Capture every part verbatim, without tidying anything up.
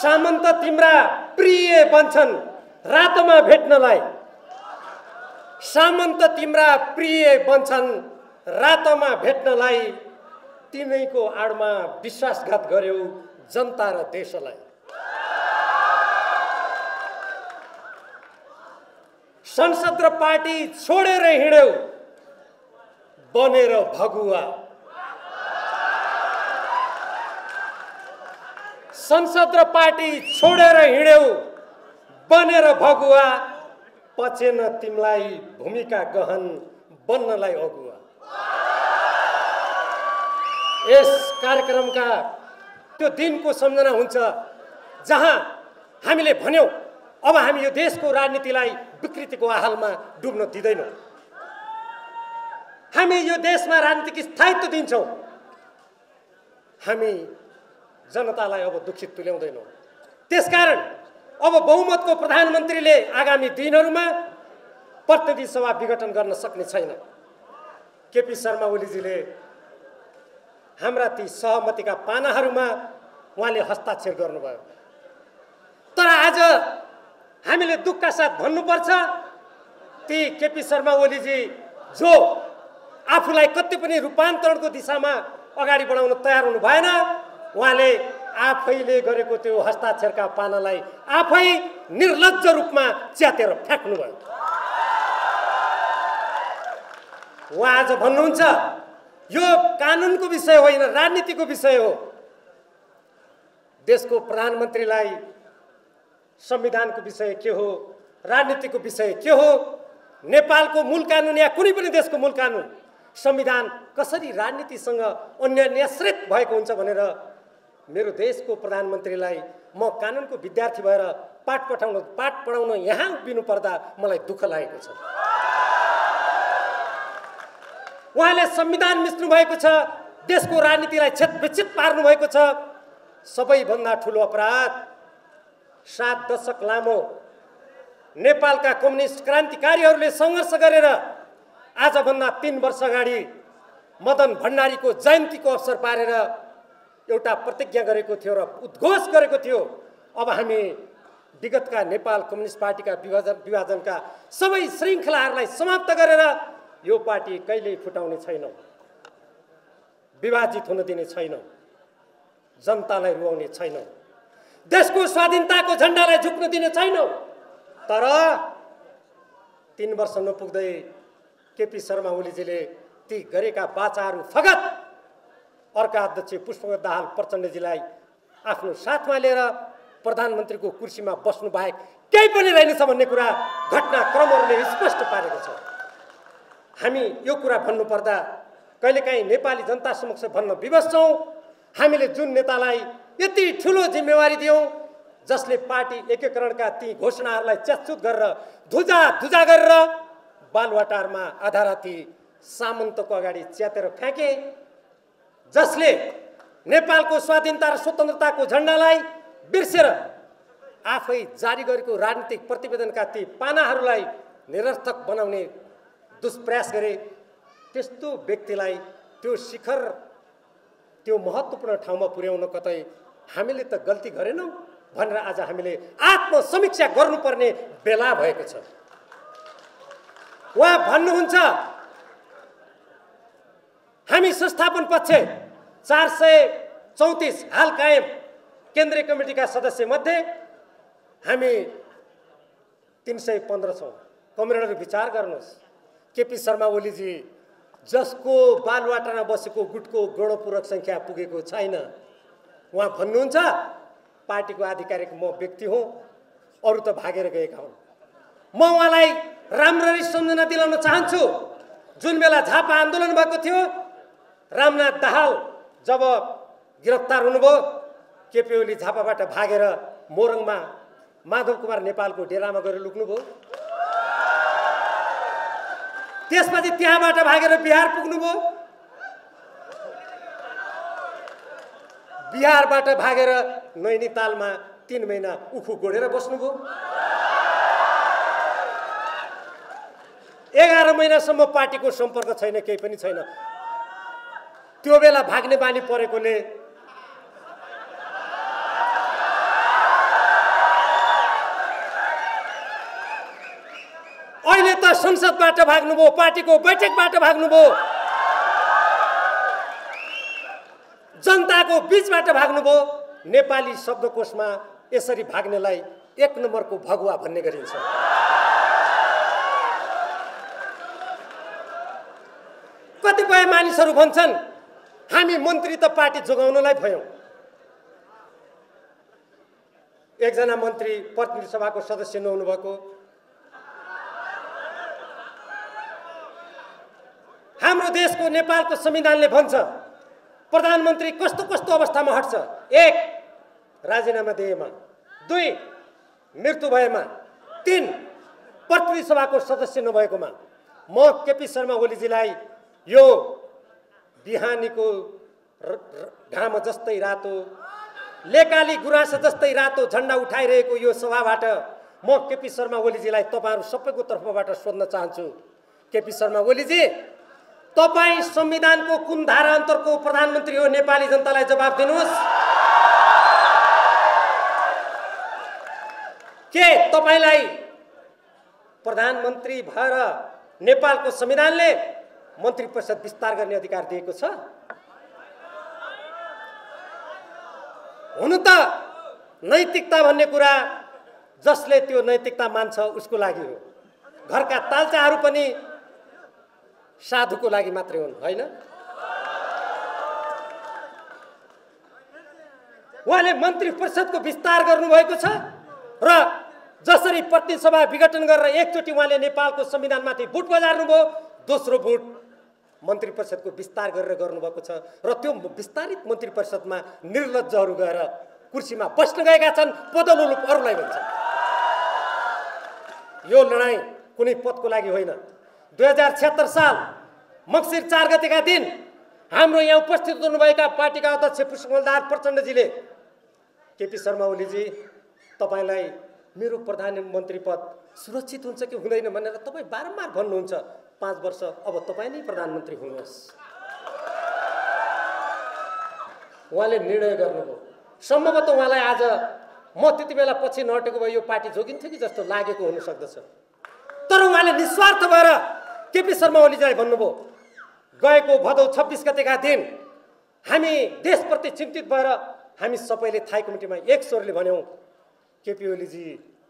सामन्त तिम्रा प्रिय बन्छन् रातोमा भेट्नलाई, सामन्त तिम्रा प्रिय बन्छन् रातोमा भेट्नलाई, तिमीको आडमा विश्वासघात गर्यौ जनता र देशलाई। संसद र पार्टी छोडेर हिँड्यौ बनेर भगुवा, संसद र पार्टी छोडेर हिँड्यौ बनेर भगुवा, पचेन तिमीलाई भूमिका गहन बन्नलाई अगुवा। यस कार्यक्रमका त्यो दिनको सम्झना हुन्छ जहाँ हामीले भन्यौं अब हामी यो देशको राजनीतिलाई विकृतिको आहालमा डुब्न दिदैनौं, हामी यो देशमा राजनीतिक स्थायित्व दिन्छौं, हामी जनतालाई अब दुखित तुल्याउँदैनौं। त्यसकारण अब बहुमतको प्रधानमन्त्रीले आगामी दिनहरूमा प्रतिनिधि सभा विघटन गर्न सक्ने छैन। केपी शर्मा ओलीजीले हाम्रा ती सहमतिका पानाहरूमा उहाँले हस्ताक्षर गर्नुभयो, तर आज हामीले दुःखका साथ भन्नुपर्छ ती केपी शर्मा ओलीजी जो आफूलाई कति पनि रूपान्तरणको दिशामा अगाडि बढाउन तयार हुनु भएन, उहाँले आफैले गरेको त्यो हस्ताक्षरका पानालाई आफै निर्लज्ज रूपमा च्यातेर फ्याक्नुभयो। उहाँ आज भन्नुहुन्छ यो कानुनको विषय होइन, राजनीतिको विषय हो। देशको प्रधानमन्त्रीलाई संविधानको विषय के हो, राजनीतिको विषय के हो, नेपालको मूल कानुन या कुनै पनि देशको मूल कानुन संविधान कसरी राजनीतिसँग अन्यान्याश्रित भएको हुन्छ भनेर मेरो देशको प्रधानमन्त्रीलाई म कानुनको विद्यार्थी भएर पाठ पठाउन पाठ पढाउन यहाँ उभिनु पर्दा मलाई दुःख लागेको छ। उहाँले संविधान मिच्नु भएको छ, देशको राजनीतिलाई छेदविच्छेद पार्नु भएको छ। सबैभन्दा ठुलो अपराध सात दशक लामो नेपालका कम्युनिस्ट क्रान्तिकारीहरूले सङ्घर्ष गरेर आजभन्दा तीन वर्ष अगाडि मदन भण्डारीको जयन्तीको अवसर पारेर एउटा प्रतिज्ञा गरेको थियो र उद्घोष गरेको थियो, अब हामी विगतका नेपाल कम्युनिस्ट पार्टीका विभाजन विभाजनका सबै श्रृङ्खलाहरूलाई समाप्त गरेर यो पार्टी कहिल्यै फुटाउने छैनौँ, विभाजित हुन दिने छैनौँ, जनतालाई रुवाउने छैनौँ, देशको स्वाधीनताको झण्डालाई झुक्न दिने छैनौँ। तर तीन वर्ष नपुग्दै केपी शर्मा ओलीजीले ती गरेका बाचाहरू फगत अर्का अध्यक्ष पुष्पकमल दाहाल प्रचण्डजीलाई आफ्नो साथमा लिएर प्रधानमन्त्रीको कुर्सीमा बस्नु बाहेक केही पनि रहेनछ भन्ने कुरा घटनाक्रमहरूले स्पष्ट पारेको छ। हामी यो कुरा भन्नुपर्दा कहिलेकाहीँ नेपाली जनता समक्ष भन्न विवश छौँ, हामीले जुन नेतालाई यति ठुलो जिम्मेवारी दियौँ जसले पार्टी एकीकरणका ती घोषणाहरूलाई च्यातचुत गरेर धुजा धुजा गरेर बालुवाटारमा आधा राति सामन्तको अगाडि च्यातेर फ्याँके, जसले नेपालको स्वाधीनता र स्वतन्त्रताको झण्डालाई बिर्सेर आफै जारी गरेको राजनीतिक प्रतिवेदनका ती पानाहरूलाई निरर्थक बनाउने दुष्प्रयास गरे, त्यस्तो व्यक्तिलाई त्यो शिखर त्यो महत्त्वपूर्ण ठाउँमा पुर्याउन कतै हामीले त गल्ती गरेनौँ भनेर आज हामीले आत्मसमीक्षा गर्नुपर्ने बेला भएको छ। उहाँ भन्नुहुन्छ हामी संस्थापन पक्ष चार सय चौतिस हाल कायम केन्द्रीय कमिटीका सदस्य मध्ये हामी तीन सय पन्ध्र छौँ। कमरेडहरू विचार गर्नुहोस्, केपी शर्मा ओलीजी जसको बालुवाटामा बसेको गुटको गणपूरक सङ्ख्या पुगेको छैन, उहाँ भन्नुहुन्छ पार्टीको आधिकारिक म व्यक्ति हुँ, अरू त भागेर गएका हुन्। म उहाँलाई राम्ररी सम्झना दिलाउन चाहन्छु, जुन बेला झापा आन्दोलन भएको थियो, रामनाथ दाहाल जब गिरफ्तार हुनुभयो, केपी ओली झापाबाट भागेर मोरङमा माधव कुमार नेपालको डेरामा गएर लुक्नुभयो, त्यसपछि त्यहाँबाट भागेर बिहार पुग्नुभयो, बिहारबाट भागेर नैनीतालमा तीन महिना उखु गोडेर बस्नुभयो, एघार महिनासम्म पार्टीको सम्पर्क छैन, केही पनि छैन। त्यो बेला भाग्ने बानी परेकोले संसदबाट भाग्नुभयो, पार्टीको बैठकबाट भाग्नुभयो, जनताको बीचबाट भाग्नुभयो। नेपाली शब्दकोशमा यसरी भाग्नेलाई एक नम्बरको भगुवा भन्ने गरिन्छ। कतिपय मानिसहरू भन्छन् हामी मन्त्री त पार्टी जोगाउनलाई भयौं। एकजना मन्त्री प्रतिनिधि सभाको सदस्य नहुनु भएको, हाम्रो देशको नेपालको संविधानले भन्छ प्रधानमन्त्री कस्तो कस्तो अवस्थामा हट्छ। एक, राजीनामा दिएमा, दुई, मृत्यु भएमा, तीन, प्रतिनिधि सभाको सदस्य नभएकोमा। म केपी शर्मा ओलीजीलाई यो बिहानीको घाम जस्तै रातो, लेकाली गुराँस जस्तै रातो झण्डा उठाइरहेको यो सभाबाट म केपी शर्मा ओलीजीलाई तपाईहरु सबैको तर्फबाट सोध्न चाहन्छु। केपी शर्मा ओलीजी, तपाई संविधानको कुन धारा अन्तरको प्रधानमन्त्री हो? नेपाली जनतालाई जवाफ दिनुहोस्। के तपाईलाई प्रधानमन्त्री भएर नेपालको संविधानले मन्त्री परिषद विस्तार गर्ने अधिकार दिएको छ? हुन त नैतिकता भन्ने कुरा जसले त्यो नैतिकता मान्छ उसको लागि हो। घरका तालचाहरू पनि साधुको लागि मात्रै हुन्, हैन? उहाँले मन्त्री परिषदको विस्तार गर्नुभएको छ र जसरी प्रतिनिधि सभा विघटन गरेर एकचोटि उहाँले नेपालको संविधानमाथि बुट बजार्नुभयो, दोस्रो बुट मन्त्री परिषदको विस्तार गरेर गर्नुभएको छ र त्यो विस्तारित मन्त्री परिषदमा निर्लज्जहरू गएर कुर्सीमा बस्न गएका छन्, पदलोलुप अरूलाई भन्छन्। यो लडाईँ कुनै पदको लागि होइन। दुई हजार छिहत्तर साल मक्सिर चार गतेका दिन हाम्रो यहाँ उपस्थित हुनुभएका पार्टीका अध्यक्ष पुष्पकमलदार प्रचण्डजीले केपी शर्मा ओलीजी, तपाईलाई मेरो प्रधानमन्त्री पद सुरक्षित हुन्छ कि हुँदैन भनेर तपाईँ बारम्बार भन्नुहुन्छ। पाँच वर्ष अब तपाईँ नै प्रधानमन्त्री हुनुहोस्। उहाँले निर्णय गर्नुभयो। सम्भवतः उहाँलाई आज म त्यति बेला पछि नहटेको भए यो पार्टी जोगिन्थ्यो कि जस्तो लागेको हुन सक्दछ। तर उहाँले निस्वार्थ भएर केपी शर्मा ओलीजीलाई भन्नुभयो, गएको भदौ छब्बिस गतेका दिन हामी देशप्रति चिन्तित भएर हामी सबैले थाई कमिटीमा एक स्वरले भन्यौं, केपी ओलीजी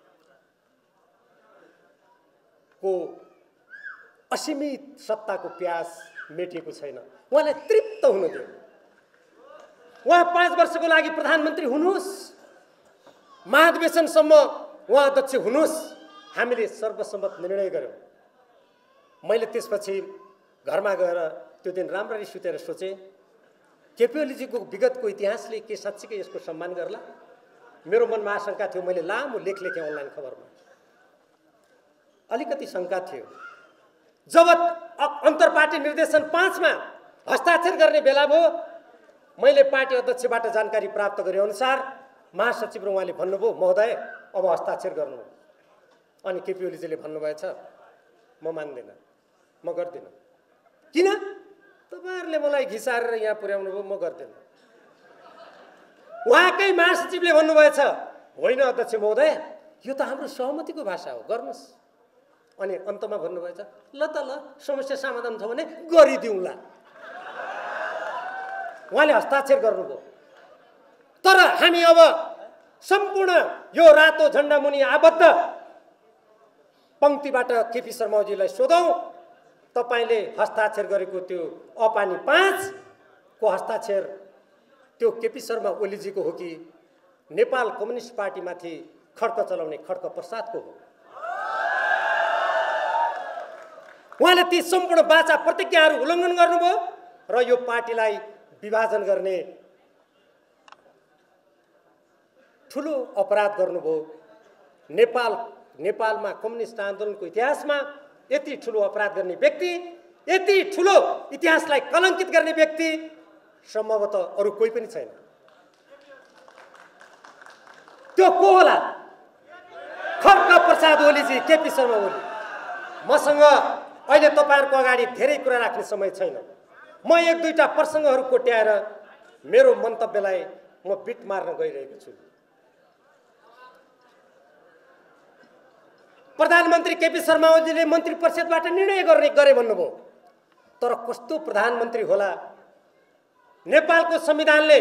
को असीमित सत्ताको प्यास मेटिएको छैन, उहाँलाई तृप्त हुन दियो। उहाँ पाँच वर्षको लागि प्रधानमन्त्री हुनुहोस्, महाधिवेशनसम्म उहाँ अध्यक्ष हुनुहोस्। हामीले सर्वसम्मत निर्णय गर्यौं। मैले त्यसपछि घरमा गएर त्यो दिन राम्ररी सुतेर सोचे, केपी ओलीजीको विगतको इतिहासले के साँच्चीकै यसको सम्मान गर्ला? मेरो मनमा आशंका थियो। मैले लामो लेख लेखेँ अनलाइन खबरमा। अलिकति शंका थियो। जब अन्तर्पार्टी निर्देशन पाँचमा हस्ताक्षर गर्ने बेला भयो, मैले पार्टी अध्यक्षबाट जानकारी प्राप्त गरे अनुसार महासचिव र उहाँले भन्नुभयो, महोदय अब हस्ताक्षर गर्नु। अनि केपी ओलीजीले भन्नुभएछ, म मान्दिनँ, म गर्दिनँ। किन? तपाईहरुले मलाई घिसारेर यहाँ पुर्याउनु भयो, म गर्दिनँ। उहाँकै महासचिवले भन्नुभएछ, होइन अध्यक्ष महोदय, यो त हाम्रो सहमतिको भाषा हो, गर्नुस्। अनि अन्तमा भन्नुभएछ, ल त ल समस्या समाधान छ भने गरिदिउँला। उहाँले हस्ताक्षर गर्नुभयो। तर हामी अब सम्पूर्ण यो रातो झण्डा मुनि आबद्ध पंक्तिबाट केपी शर्मा ओलीजीलाई सोधौं, तपाईले हस्ताक्षर गरेको त्यो अपानी पाँच को हस्ताक्षर त्यो केपी शर्मा ओलीजीको हो कि नेपाल कम्युनिस्ट पार्टीमाथि खड्क चलाउने खड्क प्रसादको हो? उहाँले ती सम्पूर्ण बाचा प्रतिज्ञाहरू उल्लङ्घन गर्नुभयो र यो पार्टीलाई विभाजन गर्ने ठूलो अपराध गर्नुभयो। नेपाल नेपालमा कम्युनिस्ट आन्दोलनको इतिहासमा यति ठूलो अपराध गर्ने व्यक्ति, यति ठूलो इतिहासलाई कलंकित गर्ने व्यक्ति सम्भवतः अरु कोही पनि छैन। त्यो को होला? खड्क प्रसाद ओलीजी, केपी शर्मा ओली। मसँग अहिले तपाईहरुको अगाडि धेरै कुरा राख्ने समय छैन। म एक दुईटा प्रसंगहरू कोट्याएर मेरो मन्तव्यलाई म बिट मार्न गइरहेको छु। प्रधानमन्त्री केपी शर्मा ओलीले मन्त्री परिषदबाट निर्णय गर्ने गरे भन्नुभयो। तर कस्तो प्रधानमन्त्री होला? नेपालको संविधानले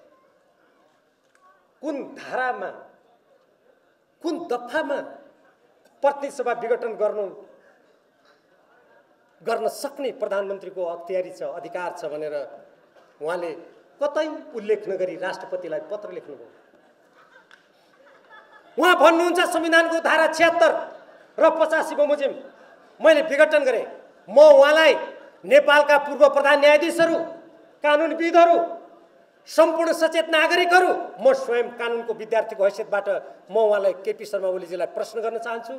कुन धारामा कुन दफामा प्रतिनिधि सभा विघटन गर्नु गर्न सक्ने प्रधानमन्त्रीको अख्तियारी छ, अधिकार छ भनेर उहाँले कतै उल्लेख नगरी राष्ट्रपतिलाई पत्र लेख्नुभयो। उहाँ भन्नुहुन्छ संविधानको धारा छिहत्तर र पचासी बमोजिम मैले विघटन गरेँ। म उहाँलाई नेपालका पूर्व प्रधान न्यायाधीशहरू, कानुनविदहरू, सम्पूर्ण सचेत नागरिकहरू, म स्वयं कानुनको विद्यार्थीको हैसियतबाट म उहाँलाई केपी शर्मा ओलीजीलाई प्रश्न गर्न चाहन्छु।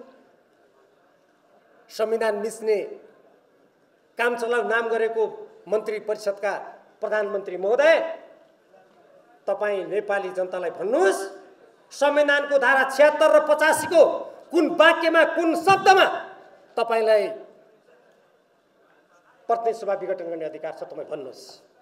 संविधान मिच्ने काम चलाउ नाम गरेको मन्त्री परिषदका प्रधानमन्त्री महोदय, तपाईँ नेपाली जनतालाई भन्नुहोस् संविधानको धारा छिहत्तर र पचासीको कुन वाक्यमा कुन शब्दमा तपाईलाई प्रतिनिधि सभा विघटन गर्ने अधिकार छ, तपाईँ भन्नुहोस्।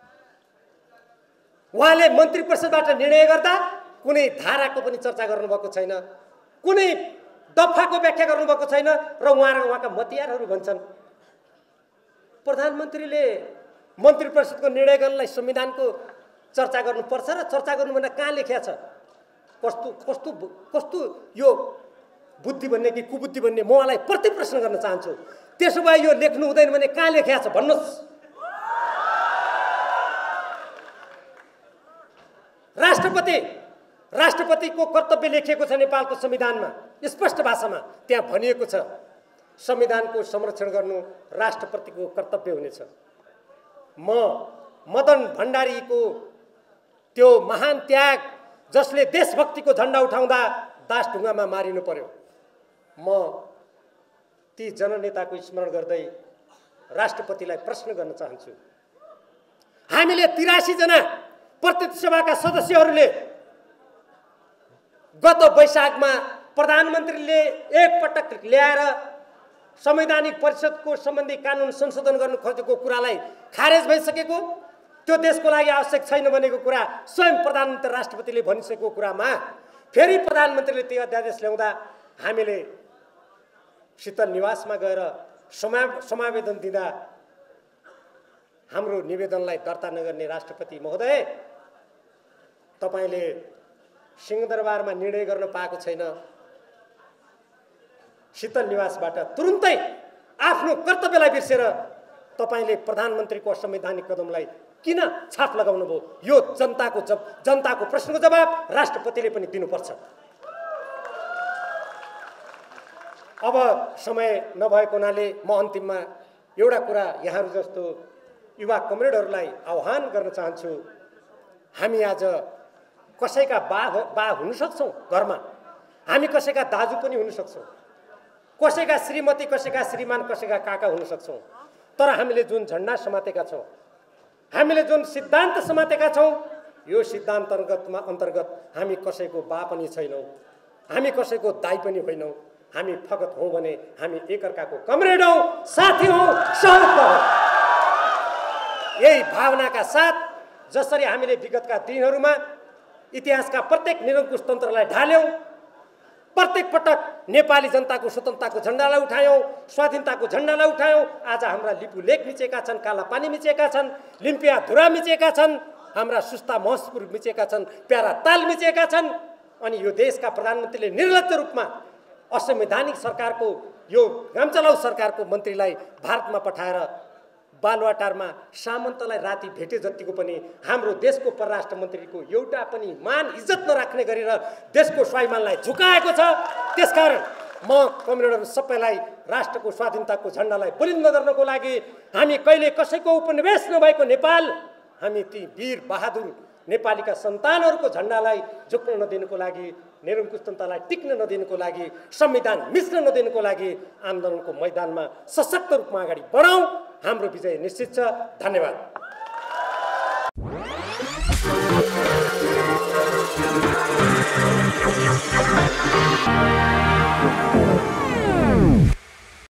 उहाँले मन्त्री परिषदबाट निर्णय गर्दा कुनै धाराको पनि चर्चा गर्नुभएको छैन, कुनै दफाको व्याख्या गर्नुभएको छैन र उहाँ र उहाँका मतियारहरू भन्छन् प्रधानमन्त्रीले मन्त्री परिषदको निर्णय गर्नलाई संविधानको चर्चा गर्नुपर्छ र चर्चा गर्नु भन्दा कहाँ लेखिया छ? कस्तो कस्तो कस्तो यो बुद्धि भन्ने कि कुबुद्धि भन्ने म उहाँलाई प्रति प्रश्न गर्न चाहन्छु। त्यसो भए यो लेख्नु हुँदैन भने कहाँ लेखिया छ भन्नुहोस्। राष्ट्रपति राष्ट्रपतिको कर्तव्य लेखिएको छ नेपालको संविधानमा स्पष्ट भाषामा। त्यहाँ भनिएको छ संविधानको संरक्षण गर्नु राष्ट्रपतिको कर्तव्य हुनेछ। म मदन भण्डारीको त्यो महान त्याग जसले देशभक्तिको झण्डा उठाउँदा दासढुङ्गामा मारिनु पर्यो, म ती जननेताको स्मरण गर्दै राष्ट्रपतिलाई प्रश्न गर्न चाहन्छु। हामीले तिरासी जना प्रतिनिधि सभाका सदस्यहरूले गत वैशाखमा प्रधानमन्त्रीले एकपटक ल्याएर संवैधानिक परिषदको सम्बन्धी कानुन संशोधन गर्नु खोजेको कुरालाई खारेज भइसकेको, त्यो देशको लागि आवश्यक छैन भनेको कुरा स्वयं प्रधानमन्त्री राष्ट्रपतिले भनिसकेको कुरामा फेरि प्रधानमन्त्रीले त्यो अध्यादेश ल्याउँदा हामीले शीतल निवासमा गएर समा समावेदन दिँदा हाम्रो निवेदनलाई दर्ता नगर्ने राष्ट्रपति महोदय, तपाईले सिंहदरबारमा निर्णय गर्न पाएको छैन। शीतल निवासबाट तुरुन्तै आफ्नो कर्तव्यलाई बिर्सेर तपाईले प्रधानमन्त्रीको असंवैधानिक कदमलाई किन छाप लगाउनु भयो? यो जनताको जनताको प्रश्नको जवाब राष्ट्रपतिले पनि दिनुपर्छ। अब समय नभएको हुनाले म अन्तिममा एउटा कुरा यहाँहरू जस्तो युवा कमरेडहरूलाई आह्वान गर्न चाहन्छु। हामी आज कसैका बा बा हुन सक्छौँ, घरमा हामी कसैका दाजु पनि हुन सक्छौँ, कसैका श्रीमती, कसैका श्रीमान, कसैका काका हुन सक्छौँ, तर हामीले जुन झण्डा समातेका छौँ, हामीले जुन सिद्धान्त समातेका छौँ, यो सिद्धान्त अन्तर्गतमा अन्तर्गत हामी कसैको बा पनि छैनौँ, हामी कसैको दाइ पनि होइनौँ। हामी फगत हौँ भने हामी एकअर्काको कमरेड हौँ, साथी हौँ, सहयोग हौँ। यही भावनाका साथ जसरी हामीले विगतका दिनहरूमा इतिहासका प्रत्येक निरङ्कुश तन्त्रलाई ढाल्यौँ, प्रत्येक पटक नेपाली जनताको स्वतन्त्रताको झण्डालाई उठायौँ, स्वाधीनताको झण्डालाई उठायौँ। आज हाम्रा लिपु लेख मिचेका छन्, काला पानी मिचेका छन्, लिम्पिया धुरा मिचेका छन्, हाम्रा सुस्ता महसपुर मिचेका छन्, प्यारा ताल मिचेका छन्। अनि यो देशका प्रधानमन्त्रीले निर्लज्ज रूपमा असंवैधानिक सरकारको यो गामचलाउ सरकारको मन्त्रीलाई भारतमा पठाएर बालुवाटारमा सामन्तलाई राति भेटे जतिको पनि हाम्रो देशको परराष्ट्र मन्त्रीको एउटा पनि मान इज्जत नराख्ने गरेर देशको स्वाभिमानलाई झुकाएको छ। त्यसकारण म कमरेडहरू सबैलाई राष्ट्रको स्वाधीनताको झण्डालाई बुलन्द गर्नको लागि हामी कहिले कसैको उपनिवेश नभएको नेपाल, हामी ती वीर बहादुर नेपालीका सन्तानहरूको झण्डालाई झुक्न नदिनुको लागि, निरङ्कुशतालाई टिक्न नदिनुको लागि, संविधान मिच्न नदिनुको लागि आन्दोलनको मैदानमा सशक्त रूपमा अगाडि बढाउँ। हाम्रो विजय निश्चित छ। धन्यवाद।